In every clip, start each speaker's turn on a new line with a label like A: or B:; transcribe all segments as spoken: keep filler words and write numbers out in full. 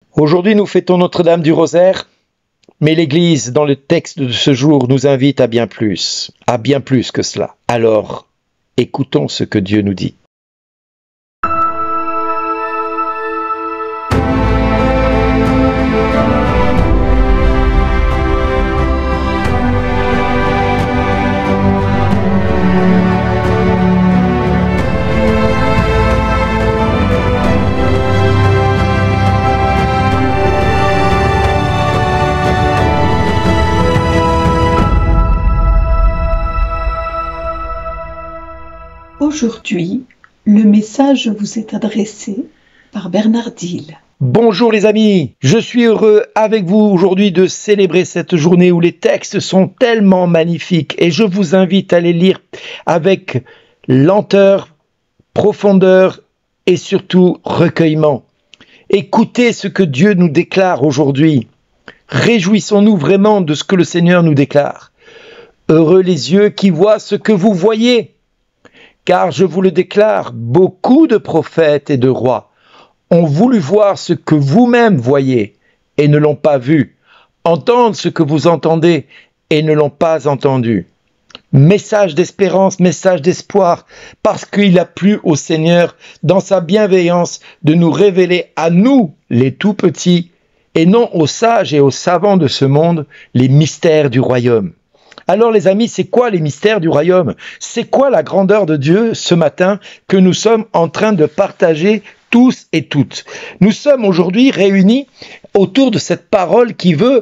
A: Aujourd'hui, nous fêtons Notre-Dame du Rosaire, mais l'Église, dans le texte de ce jour, nous invite à bien plus, à bien plus que cela. Alors, écoutons ce que Dieu nous dit.
B: Aujourd'hui, le message vous est adressé par Bernard Dille.
A: Bonjour les amis, je suis heureux avec vous aujourd'hui de célébrer cette journée où les textes sont tellement magnifiques et je vous invite à les lire avec lenteur, profondeur et surtout recueillement. Écoutez ce que Dieu nous déclare aujourd'hui. Réjouissons-nous vraiment de ce que le Seigneur nous déclare. Heureux les yeux qui voient ce que vous voyez. Car je vous le déclare, beaucoup de prophètes et de rois ont voulu voir ce que vous-même voyez et ne l'ont pas vu, entendre ce que vous entendez et ne l'ont pas entendu. Message d'espérance, message d'espoir, parce qu'il a plu au Seigneur, dans sa bienveillance, de nous révéler à nous, les tout-petits, et non aux sages et aux savants de ce monde, les mystères du royaume. Alors les amis, c'est quoi les mystères du royaume? C'est quoi la grandeur de Dieu ce matin que nous sommes en train de partager tous et toutes? Nous sommes aujourd'hui réunis autour de cette parole qui veut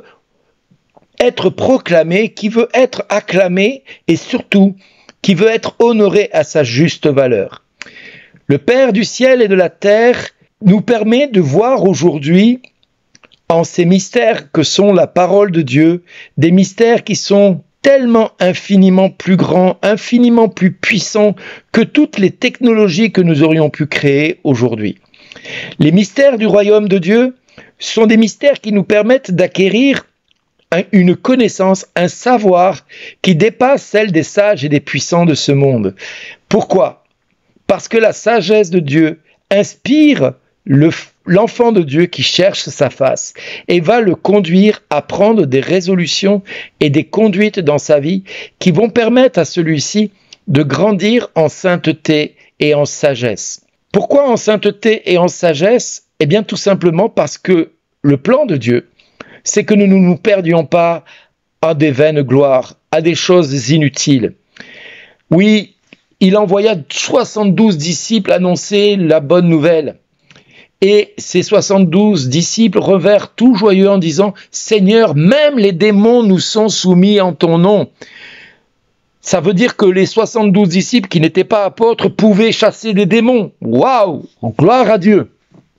A: être proclamée, qui veut être acclamée et surtout qui veut être honorée à sa juste valeur. Le Père du ciel et de la terre nous permet de voir aujourd'hui en ces mystères que sont la parole de Dieu, des mystères qui sont tellement infiniment plus grand, infiniment plus puissant que toutes les technologies que nous aurions pu créer aujourd'hui. Les mystères du royaume de Dieu sont des mystères qui nous permettent d'acquérir une connaissance, un savoir qui dépasse celle des sages et des puissants de ce monde. Pourquoi? Parce que la sagesse de Dieu inspire le l'enfant de Dieu qui cherche sa face et va le conduire à prendre des résolutions et des conduites dans sa vie qui vont permettre à celui-ci de grandir en sainteté et en sagesse. Pourquoi en sainteté et en sagesse? Eh bien tout simplement parce que le plan de Dieu, c'est que nous ne nous perdions pas à des vaines gloires, à des choses inutiles. Oui, il envoya soixante-douze disciples annoncer la bonne nouvelle. Et ces soixante-douze disciples revinrent tout joyeux en disant « Seigneur, même les démons nous sont soumis en ton nom ». Ça veut dire que les soixante-douze disciples qui n'étaient pas apôtres pouvaient chasser des démons. Waouh! Gloire à Dieu!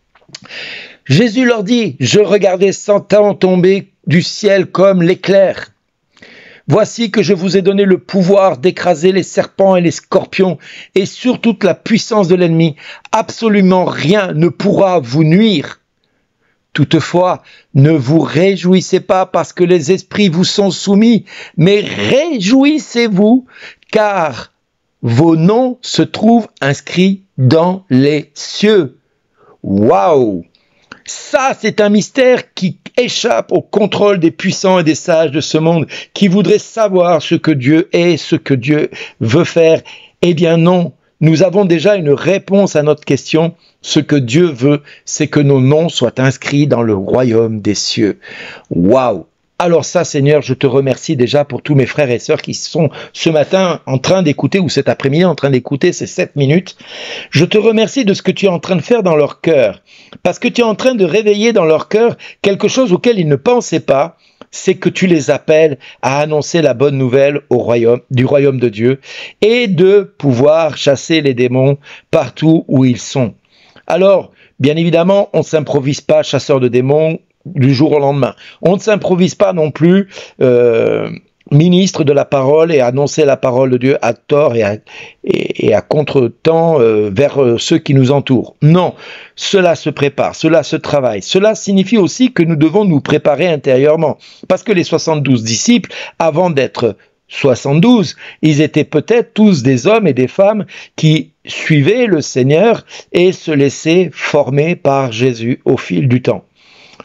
A: Jésus leur dit « Je regardais Satan tomber du ciel comme l'éclair. Voici que je vous ai donné le pouvoir d'écraser les serpents et les scorpions et sur toute la puissance de l'ennemi. Absolument rien ne pourra vous nuire. Toutefois, ne vous réjouissez pas parce que les esprits vous sont soumis, mais réjouissez-vous car vos noms se trouvent inscrits dans les cieux. » Waouh! Ça, c'est un mystère qui échappe au contrôle des puissants et des sages de ce monde, qui voudraient savoir ce que Dieu est, ce que Dieu veut faire. Eh bien non, nous avons déjà une réponse à notre question. Ce que Dieu veut, c'est que nos noms soient inscrits dans le royaume des cieux. Waouh! Alors ça, Seigneur, je te remercie déjà pour tous mes frères et sœurs qui sont ce matin en train d'écouter, ou cet après-midi en train d'écouter ces sept minutes. Je te remercie de ce que tu es en train de faire dans leur cœur, parce que tu es en train de réveiller dans leur cœur quelque chose auquel ils ne pensaient pas, c'est que tu les appelles à annoncer la bonne nouvelle au royaume, du royaume de Dieu, et de pouvoir chasser les démons partout où ils sont. Alors, bien évidemment, on ne s'improvise pas chasseur de démons du jour au lendemain. On ne s'improvise pas non plus euh, ministre de la parole et annoncer la parole de Dieu à tort et à, et, et à contre-temps euh, vers euh, ceux qui nous entourent. Non, cela se prépare, cela se travaille. Cela signifie aussi que nous devons nous préparer intérieurement. Parce que les soixante-douze disciples, avant d'être soixante-douze, ils étaient peut-être tous des hommes et des femmes qui suivaient le Seigneur et se laissaient former par Jésus au fil du temps.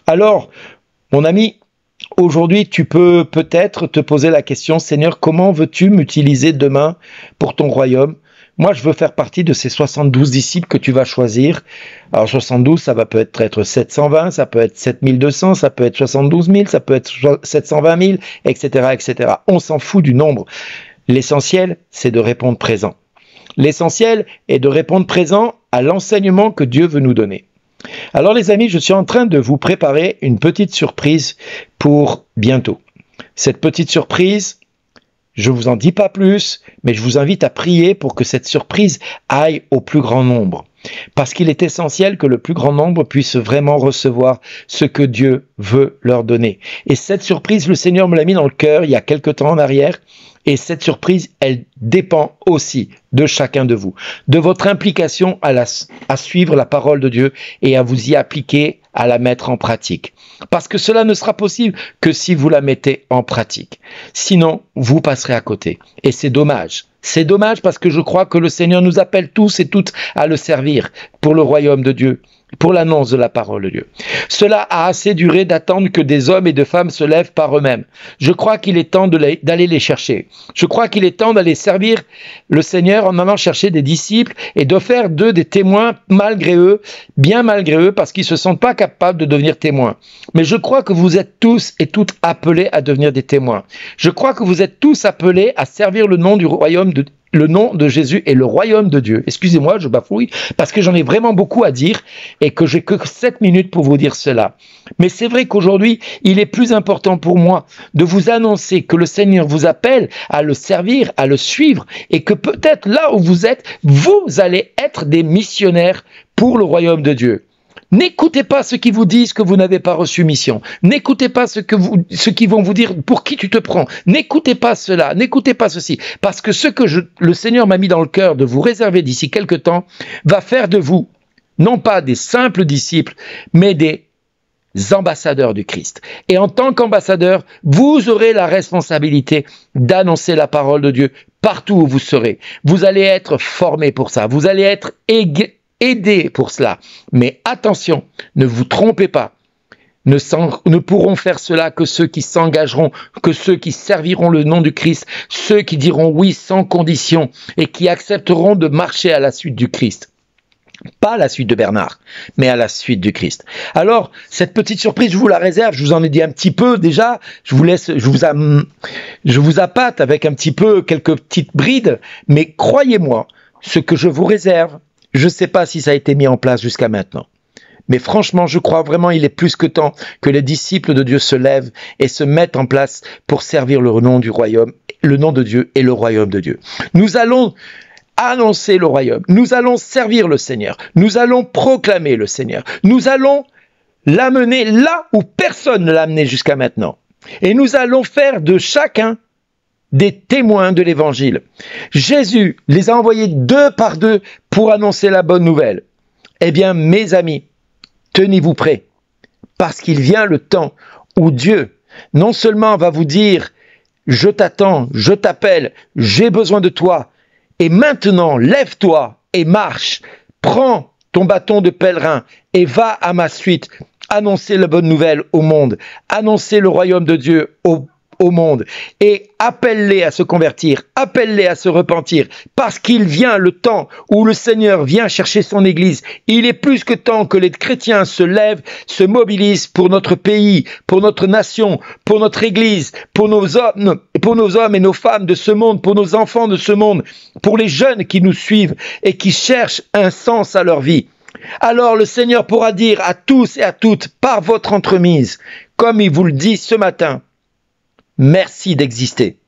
A: Alors, mon ami, aujourd'hui, tu peux peut-être te poser la question, Seigneur, comment veux-tu m'utiliser demain pour ton royaume? Moi, je veux faire partie de ces soixante-douze disciples que tu vas choisir. Alors, soixante-douze, ça va peut-être être sept cent vingt, ça peut être sept mille deux cents, ça peut être soixante-douze mille, ça peut être sept cent vingt mille, et cetera, et cetera. On s'en fout du nombre. L'essentiel, c'est de répondre présent. L'essentiel est de répondre présent à l'enseignement que Dieu veut nous donner. Alors, les amis, je suis en train de vous préparer une petite surprise pour bientôt. Cette petite surprise, je ne vous en dis pas plus, mais je vous invite à prier pour que cette surprise aille au plus grand nombre. Parce qu'il est essentiel que le plus grand nombre puisse vraiment recevoir ce que Dieu veut leur donner. Et cette surprise, le Seigneur me l'a mis dans le cœur il y a quelque temps en arrière. Et cette surprise, elle dépend aussi de chacun de vous, de votre implication à, la, à suivre la parole de Dieu et à vous y appliquer, à la mettre en pratique. Parce que cela ne sera possible que si vous la mettez en pratique. Sinon, vous passerez à côté. Et c'est dommage. C'est dommage parce que je crois que le Seigneur nous appelle tous et toutes à le servir pour le royaume de Dieu, pour l'annonce de la parole de Dieu. Cela a assez duré d'attendre que des hommes et de femmes se lèvent par eux-mêmes. Je crois qu'il est temps d'aller les chercher. Je crois qu'il est temps d'aller servir le Seigneur en allant chercher des disciples et de faire d'eux des témoins malgré eux, bien malgré eux, parce qu'ils ne se sentent pas capables de devenir témoins. Mais je crois que vous êtes tous et toutes appelés à devenir des témoins. Je crois que vous êtes tous appelés à servir le nom du royaume de le nom de Jésus et le royaume de Dieu. Excusez-moi, je bafouille, parce que j'en ai vraiment beaucoup à dire et que j'ai que sept minutes pour vous dire cela. Mais c'est vrai qu'aujourd'hui, il est plus important pour moi de vous annoncer que le Seigneur vous appelle à le servir, à le suivre, et que peut-être là où vous êtes, vous allez être des missionnaires pour le royaume de Dieu. N'écoutez pas ceux qui vous disent que vous n'avez pas reçu mission. N'écoutez pas ceux, que vous, ceux qui vont vous dire pour qui tu te prends. N'écoutez pas cela, n'écoutez pas ceci. Parce que ce que je, le Seigneur m'a mis dans le cœur de vous réserver d'ici quelque temps va faire de vous, non pas des simples disciples, mais des ambassadeurs du Christ. Et en tant qu'ambassadeurs, vous aurez la responsabilité d'annoncer la parole de Dieu partout où vous serez. Vous allez être formés pour ça. Vous allez être aigués. Aidez pour cela. Mais attention, ne vous trompez pas. Ne, ne pourront faire cela que ceux qui s'engageront, que ceux qui serviront le nom du Christ, ceux qui diront oui sans condition et qui accepteront de marcher à la suite du Christ. Pas à la suite de Bernard, mais à la suite du Christ. Alors, cette petite surprise, je vous la réserve, je vous en ai dit un petit peu déjà, je vous laisse, je vous, am, je vous appâte avec un petit peu quelques petites brides, mais croyez-moi, ce que je vous réserve, je ne sais pas si ça a été mis en place jusqu'à maintenant. Mais franchement, je crois vraiment il est plus que temps que les disciples de Dieu se lèvent et se mettent en place pour servir le nom du royaume, le nom de Dieu et le royaume de Dieu. Nous allons annoncer le royaume. Nous allons servir le Seigneur. Nous allons proclamer le Seigneur. Nous allons l'amener là où personne ne l'a amené jusqu'à maintenant. Et nous allons faire de chacun des témoins de l'évangile. Jésus les a envoyés deux par deux pour annoncer la bonne nouvelle. Eh bien, mes amis, tenez-vous prêts, parce qu'il vient le temps où Dieu, non seulement va vous dire « Je t'attends, je t'appelle, j'ai besoin de toi, et maintenant, lève-toi et marche, prends ton bâton de pèlerin et va à ma suite, annoncer la bonne nouvelle au monde, annoncer le royaume de Dieu au au monde et appelle-les à se convertir, appelle-les à se repentir, parce qu'il vient le temps où le Seigneur vient chercher son Église. Il est plus que temps que les chrétiens se lèvent, se mobilisent pour notre pays, pour notre nation, pour notre Église, pour nos hommes, pour nos hommes et nos femmes de ce monde, pour nos enfants de ce monde, pour les jeunes qui nous suivent et qui cherchent un sens à leur vie. Alors le Seigneur pourra dire à tous et à toutes, par votre entremise, comme il vous le dit ce matin, merci d'exister.